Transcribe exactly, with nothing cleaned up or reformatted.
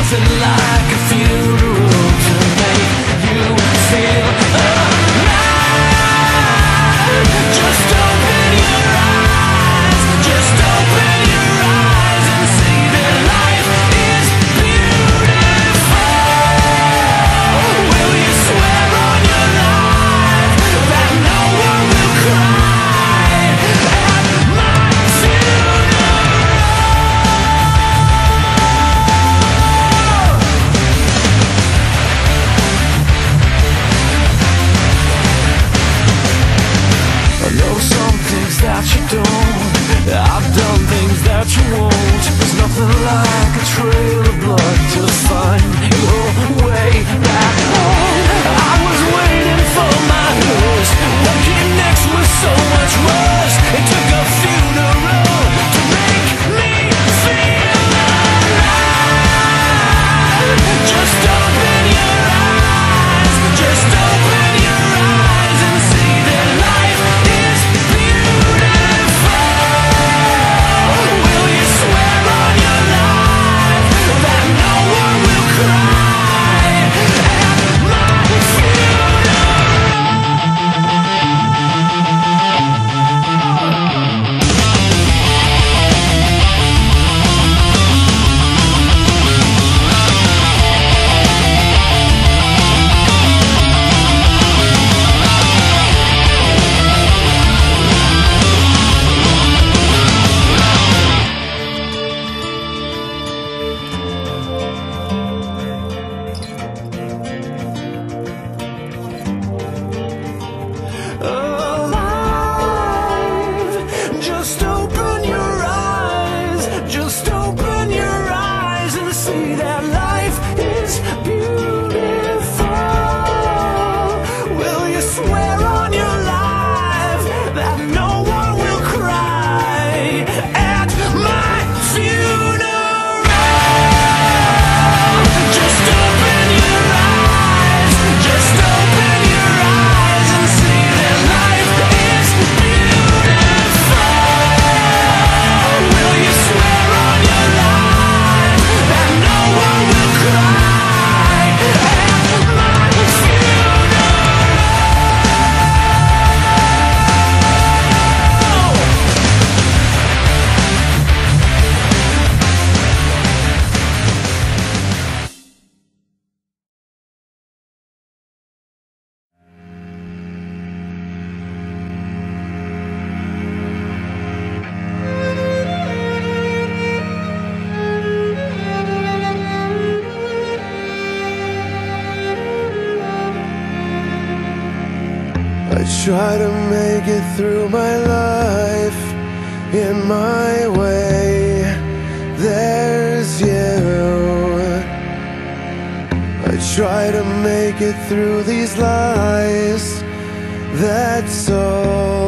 nothing like a funeral to make you feel alive. Just open your eyes, just open your eyes and see that life is beautiful. Will you swear on your life that no one will cry at my funeral? I know some things that you don't, I've done things that you won't. There's nothing like a trail of blood to find your way back home. I was waiting for my hearse, walking next with so much rush. It took a funeral to make me feel alive. Just open your eyes, just open your eyes and see that life is beautiful. Will you swear on your life that no one will cry at my funeral? Alive. Just open your eyes, just open your eyes and see that life is beautiful. Will you swear on your life that no one will cry at my funeral? Just open your eyes, just open your eyes and see that life is beautiful. Will you swear on your life that no one will cry at my funeral? I try to make it through my life in my way. There's you. I try to make it through these lies. That's all.